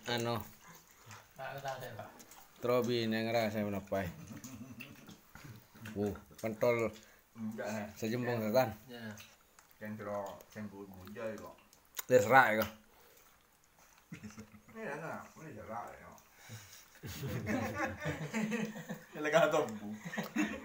Ano, Rasa Pak. Trobi yang ngerasa menapai. Pentol Enggak. sejembong setan. Ya. Centro sembul bujai kok. Terserak kok. Ini enak, ini jelas ya. Ini lega tombu.